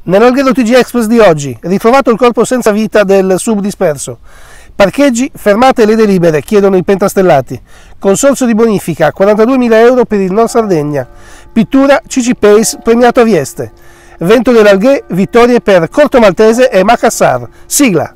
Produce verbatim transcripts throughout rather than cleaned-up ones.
Nell'Alghero T G Express di oggi, ritrovato il corpo senza vita del sub disperso. Parcheggi, fermate e le delibere, chiedono i pentastellati. Consorzio di bonifica, quarantaduemila euro per il Nord Sardegna. Pittura, C C Pace, premiato a Vieste. Vento dell'Alghè, vittorie per Corto Maltese e Macassar. Sigla!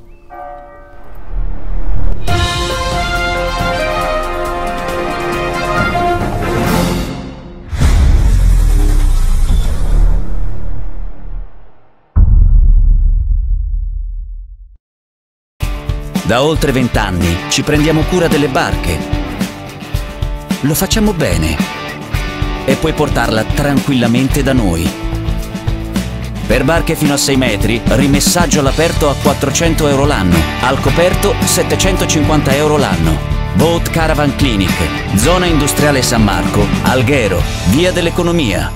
Da oltre vent'anni ci prendiamo cura delle barche. Lo facciamo bene e puoi portarla tranquillamente da noi. Per barche fino a sei metri, rimessaggio all'aperto a quattrocento euro l'anno, al coperto settecentocinquanta euro l'anno. Boat Caravan Clinic, zona industriale San Marco, Alghero, via dell'Economia.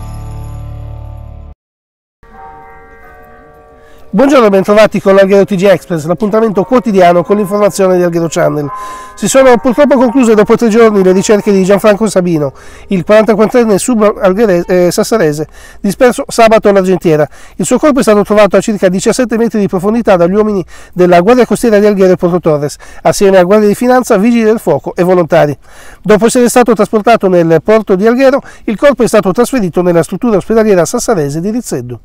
Buongiorno e bentrovati con l'Alghero T G Express, l'appuntamento quotidiano con l'informazione di Alghero Channel. Si sono purtroppo concluse dopo tre giorni le ricerche di Gianfranco Sabino, il quarantaquattrenne sub-sassarese, eh, disperso sabato all'Argentiera. Il suo corpo è stato trovato a circa diciassette metri di profondità dagli uomini della Guardia Costiera di Alghero e Porto Torres, assieme a Guardia di Finanza, Vigili del Fuoco e volontari. Dopo essere stato trasportato nel porto di Alghero, il corpo è stato trasferito nella struttura ospedaliera sassarese di Rizzeddu.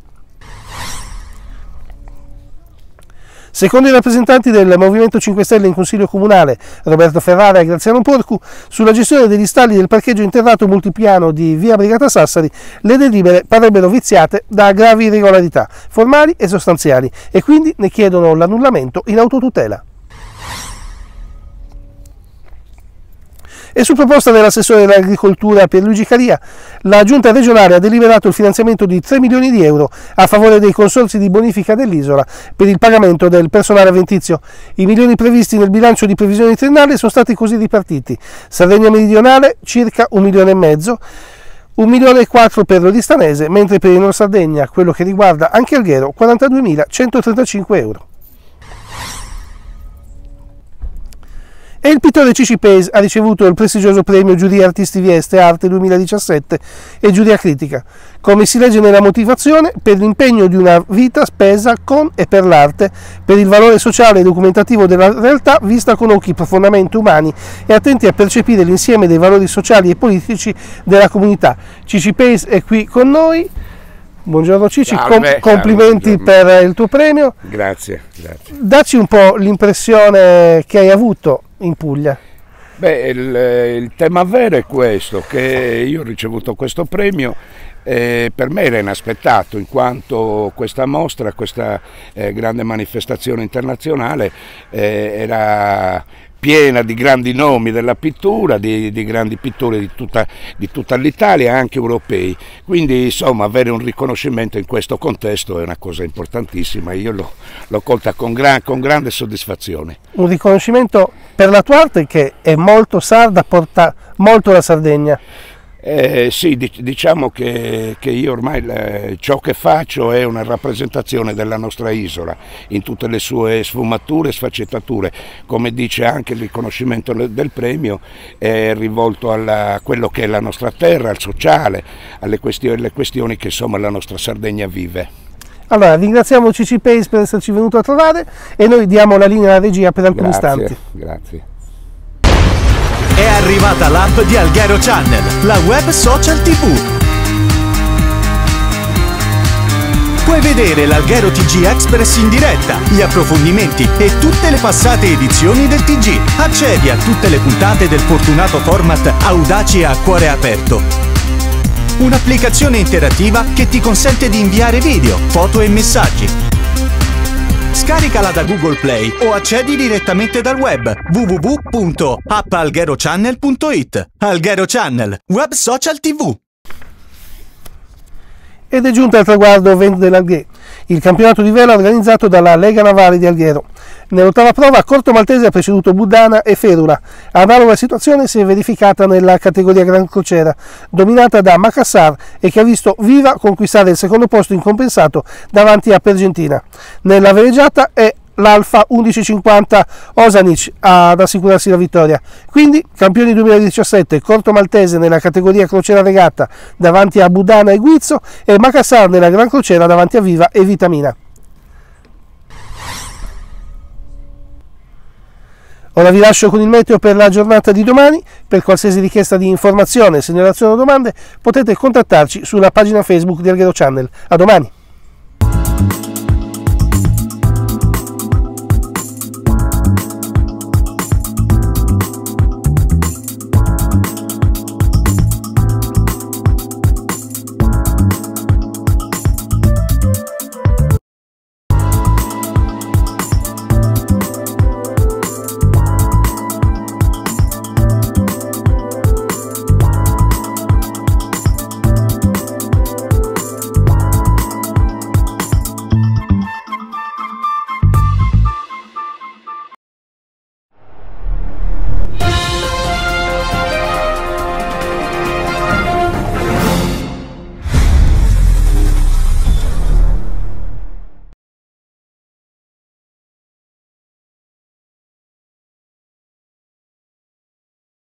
Secondo i rappresentanti del Movimento cinque Stelle in Consiglio Comunale, Roberto Ferrara e Graziano Porcu, sulla gestione degli stalli del parcheggio interrato multipiano di via Brigata Sassari, le delibere parrebbero viziate da gravi irregolarità formali e sostanziali e quindi ne chiedono l'annullamento in autotutela. E su proposta dell'assessore dell'agricoltura Pierluigi Caria, la giunta regionale ha deliberato il finanziamento di tre milioni di euro a favore dei consorzi di bonifica dell'isola per il pagamento del personale avventizio. I milioni previsti nel bilancio di previsione triennale sono stati così ripartiti: Sardegna meridionale circa un milione e mezzo, un milione e quattro per l'Odistanese, mentre per il Nord Sardegna, quello che riguarda anche Alghero, quarantaduemilacentotrentacinque euro. E il pittore C C Pace ha ricevuto il prestigioso premio Giuria Artisti Vieste Arte duemiladiciassette e Giuria Critica, come si legge nella motivazione, per l'impegno di una vita spesa con e per l'arte, per il valore sociale e documentativo della realtà vista con occhi profondamente umani e attenti a percepire l'insieme dei valori sociali e politici della comunità. C C Pace è qui con noi. Buongiorno Cici, Com complimenti buongiorno. Per il tuo premio. Grazie, grazie. Dacci un po' l'impressione che hai avuto in Puglia. Beh, il, il tema vero è questo, che io ho ricevuto questo premio, eh, per me era inaspettato, in quanto questa mostra, questa eh, grande manifestazione internazionale eh, era piena di grandi nomi della pittura, di, di grandi pittori di tutta, di tutta l'Italia, anche europei. Quindi insomma avere un riconoscimento in questo contesto è una cosa importantissima, io l'ho colta con, gran, con grande soddisfazione. Un riconoscimento per la tua arte che è molto sarda, porta molto la Sardegna. Eh, sì, diciamo che, che io ormai eh, ciò che faccio è una rappresentazione della nostra isola in tutte le sue sfumature e sfaccettature. Come dice anche il riconoscimento del premio, è rivolto a quello che è la nostra terra, al sociale, alle questioni, alle questioni che insomma la nostra Sardegna vive. Allora, ringraziamo C C Pace per esserci venuto a trovare e noi diamo la linea alla regia per alcuni grazie, istanti. Grazie. È arrivata l'app di Alghero Channel, la web social tivù. Puoi vedere l'Alghero T G Express in diretta, gli approfondimenti e tutte le passate edizioni del T G. Accedi a tutte le puntate del fortunato format Audaci e a cuore aperto. Un'applicazione interattiva che ti consente di inviare video, foto e messaggi. Scaricala da Google Play o accedi direttamente dal web w w w punto app alghero channel punto it. Alghero Channel, web social tivù. Ed è giunta al traguardo Vento dell'Alghè, il campionato di vela organizzato dalla Lega Navale di Alghero. Nell'ottava prova Corto Maltese ha preceduto Buddana e Ferula. Analoga situazione si è verificata nella categoria Gran Crociera, dominata da Macassar e che ha visto Viva conquistare il secondo posto incompensato davanti a Pergentina. Nella veleggiata è l'Alfa undici cinquanta Osanic ad assicurarsi la vittoria. Quindi campioni duemiladiciassette, Corto Maltese nella categoria crociera regata davanti a Budana e Guizzo, e Macassar nella Gran Crociera davanti a Viva e Vitamina. Ora vi lascio con il meteo per la giornata di domani. Per qualsiasi richiesta di informazione, segnalazione o domande potete contattarci sulla pagina Facebook di Alghero Channel. A domani!